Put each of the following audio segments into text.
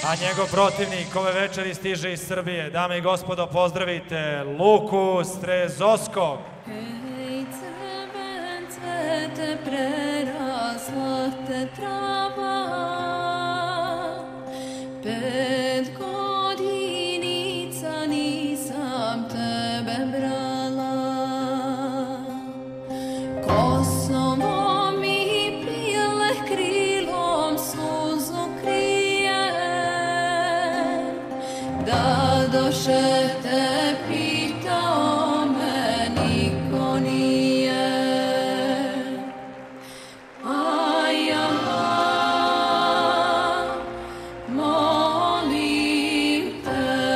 A njegov protivnik ove večeri stiže iz Srbije. Dame i gospodo, pozdravite Luku Strezoskog. Hej, crven cvete, prerasla te trava, 5 godinica nisam tebe brala. Kosovo mi pile, krilom suzu krije, da doše te pitao me niko nije. A ja molim te,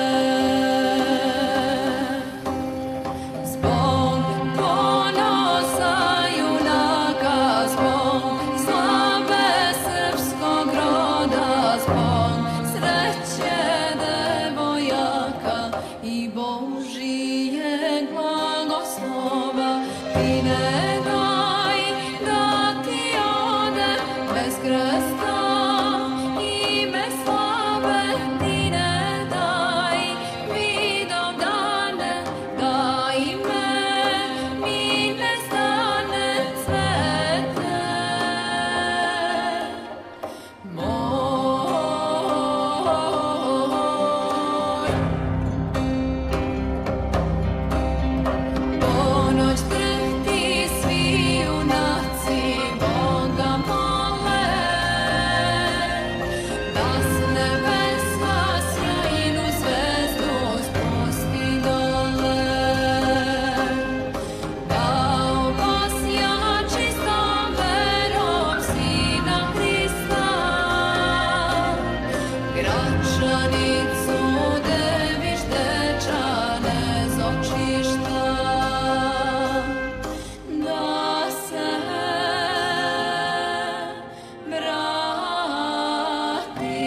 zbog ponosa junaka, zbog slave srpskog roda, zbog sreće devojaka i Božijeg blagoslova, ti ne daj da ti ode bez krsta i bez slave, ti ne daj vidov dane, daj me, mi ne stane cvete moj. Ponoć drhti svi junaci Boga mole, da s nebesa sjajnu zvezdu spusti dole, da obasja čistom verom Sina Hrista, Gračanicu deviš dečane zočišta, da se vrati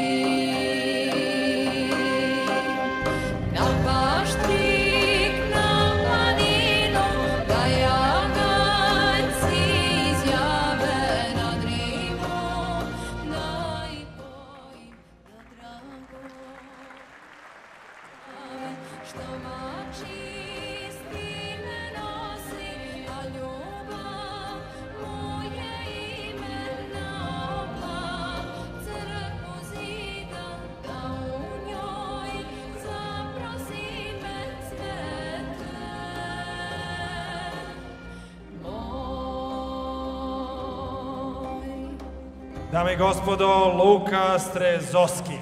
na paštrik, na planinu, da jaganjci izjave na drivu, da i pojim da drago što mači stine nosi, a ljubav mu je ime na oblak, crkvu zida, da u njoj zaprosi me cvete moj. Dame i gospodo, Luka Strezoski.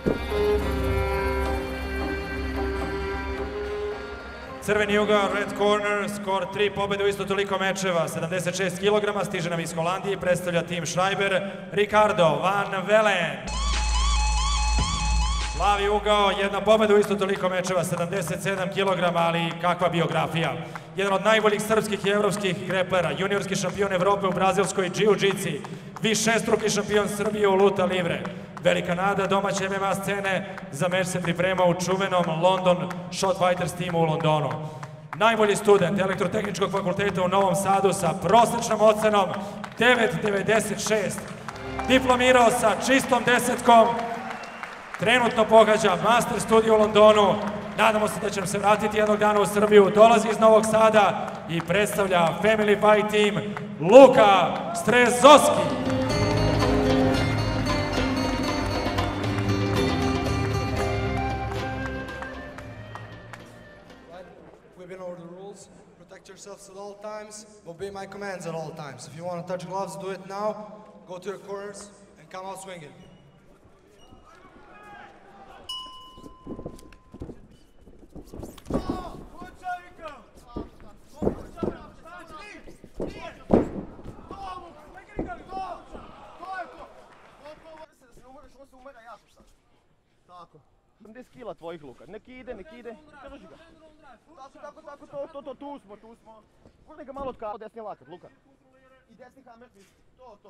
Crveni jugo, red corner, skor 3 pobjede u isto toliko mečeva, 76 kg, stiže nam iz Holandije i predstavlja tim Schreiber, Ricardo van Veelen. Plavi ugao, 1 pobjeda u isto toliko mečeva, 77 kg, ali kakva biografija. Jedan od najboljih srpskih i evropskih greplera, juniorski šampion Evrope u brazilskoj jiu-jitsi, višestruki šampion Srbije u luta livre. Velika nada domaće MMA scene, za meč se priprema u čuvenom London Shot Fighters timu u Londonu. Najbolji student Elektrotehničkog fakulteta u Novom Sadu sa prosečnom ocenom 9,96. Diplomirao sa čistom desetkom, trenutno pohađa master studij u Londonu. Nadamo se da će nam se vratiti jednog dana u Srbiju. Dolazi iz Novog Sada i predstavlja Family Fight Team Luka Strezoski. We've been over the rules. Protect yourselves at all times. Obey my commands at all times. If you want to touch gloves, do it now. Go to your corners and come out swinging. Tako. 70 kila tvojih, Luka. Nek ide. Drži ga. Tako, tu smo. Gurni ga malo od kao desni lakat, Luka. I desni hamer, to.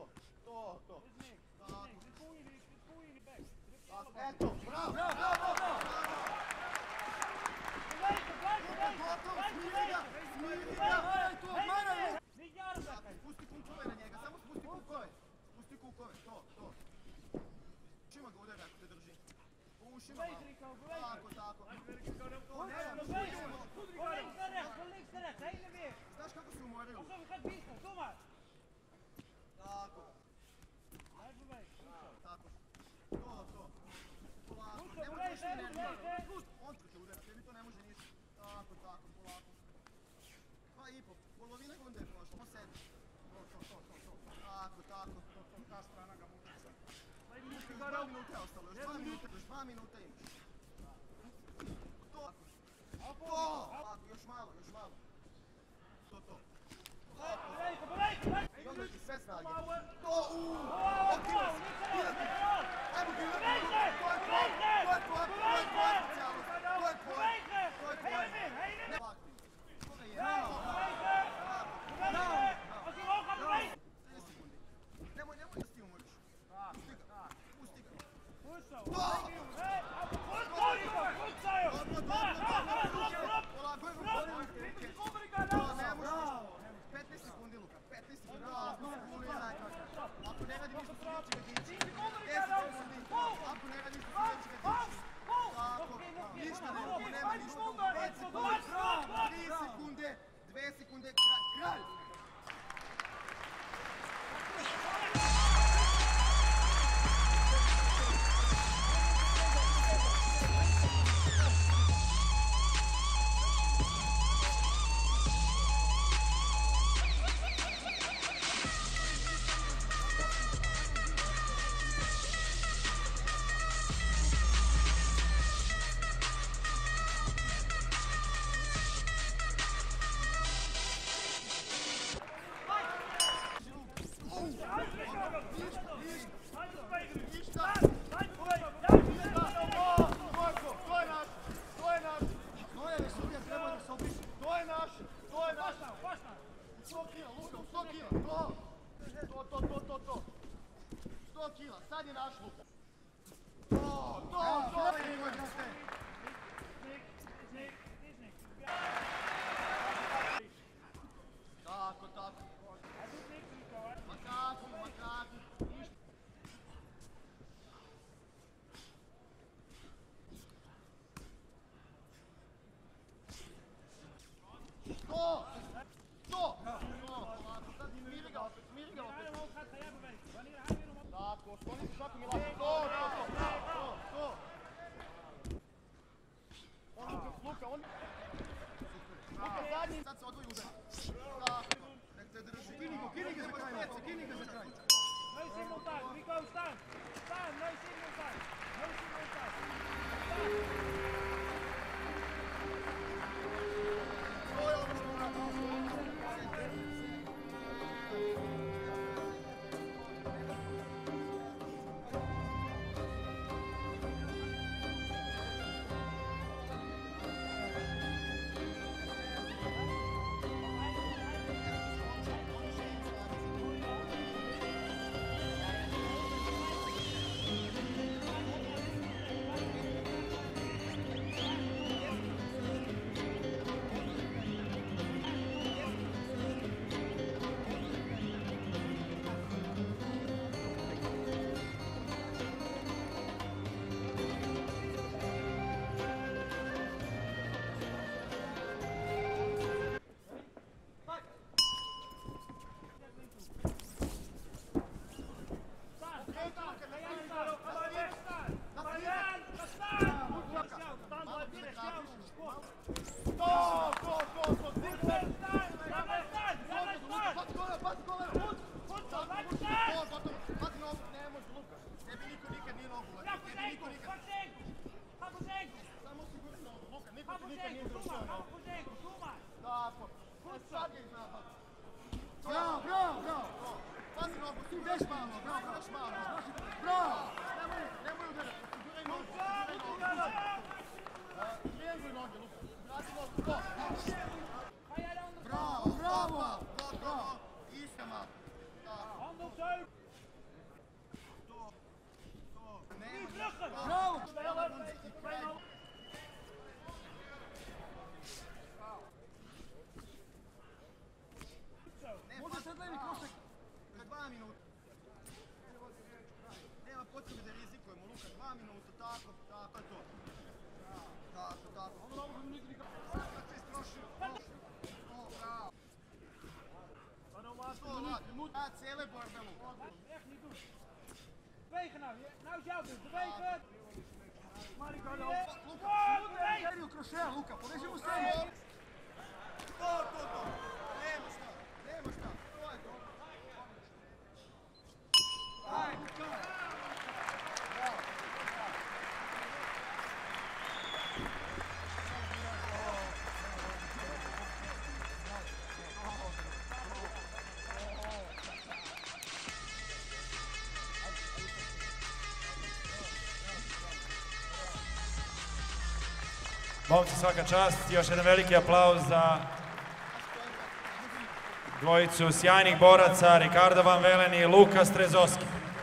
Eto, bravo! Pusti kukove na njega, samo spusti kukove. Pusti kukove, to. Čima ga udari ako te drži. ušima malo. Tako, tako. To nema. Znaš kako se umoraju? Tako. Tako. To. Polako. Nemoj više energiju. On će te udarati, tebi to ne može ništa. Tako, polako. 2,5. Polovina runde je prošla, po 7. To. Tako. Ta strana ga muči sad. Još 2 minute je ostalo, još 2 minuta imaš. To! Još malo. To. I onda ti sve snage. To! Okila si! Ajmo Gila! To je tvoje specijalnost! Ne lakti. Koga je? Nemoj da ti umoriš. Pusti ga. Ne možeš. 15 sekundi, Luka. 15 sekundi. Ako ne radi ništa, neće ga dići. 10 sekundi. Ako ne radi ništa, neće ga dići. Tako. Ništa ne radi. Nema ništa. 5 sekundi. 3 sekunde. 2 sekunde. Kralj. Sad je naš Luka. To je njegov brate. Tako. Ma kako. To! Sad miri ga opet. Tako, skloni se šakom i lako. To! Luka, zadnji. Sad se odvoji udar. Tako, nek te drži. Kini ga za kraj. No single time, Rico, stand! Stand, no single time! To je ono što moramo. Nema potrebe da rizikujemo, Luka, 2 minuta. Bewegen nou, nou is jouw beurt, bewegen! Luka, poveži mu stranu! To! Nema šta! To je to! Momci, svaka čast. Još jedan veliki aplauz za dvojicu sjajnih boraca, Ricardo van Veelen i LUKA STREZOSKI.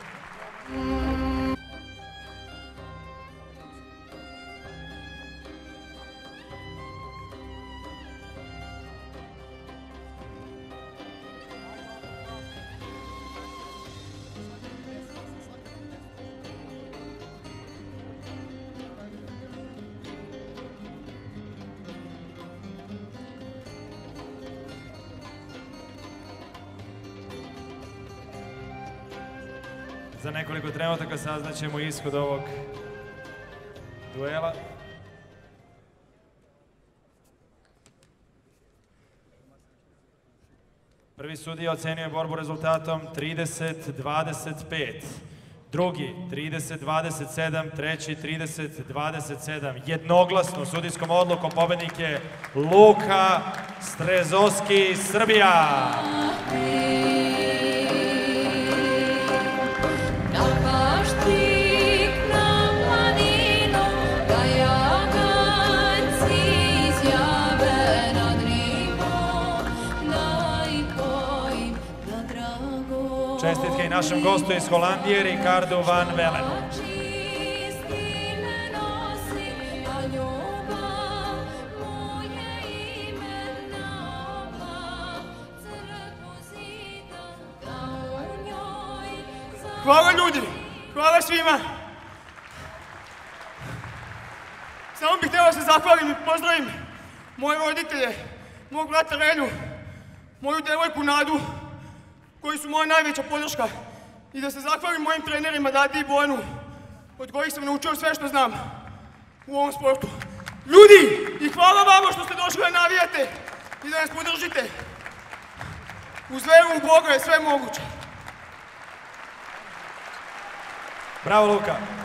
Za nekoliko trenutaka saznaćemo ishod ovog duela. Prvi sudija ocenio borbu rezultatom 30-25. Drugi 30-27, treći 30-27. Jednoglasno sudijskom odlukom pobednik je LUKA STREZOSKI, Srbija. Čestitke i našem gostu iz Holandije, Ricardu van Veelenu. Hvala ljudi, hvala svima. Samo bih htjela se zahvalim i pozdravim moje roditelje, mog brata Relju, moju devojku Nadu, koji su moja najveća podrška, i da se zahvalim mojim trenerima Dadi i Bojanu, od kojih sam naučio sve što znam u ovom sportu. Ljudi, i hvala vama što ste došli da navijate i da nas podržite. Uz veru u Boga je sve moguće. Bravo, Luka.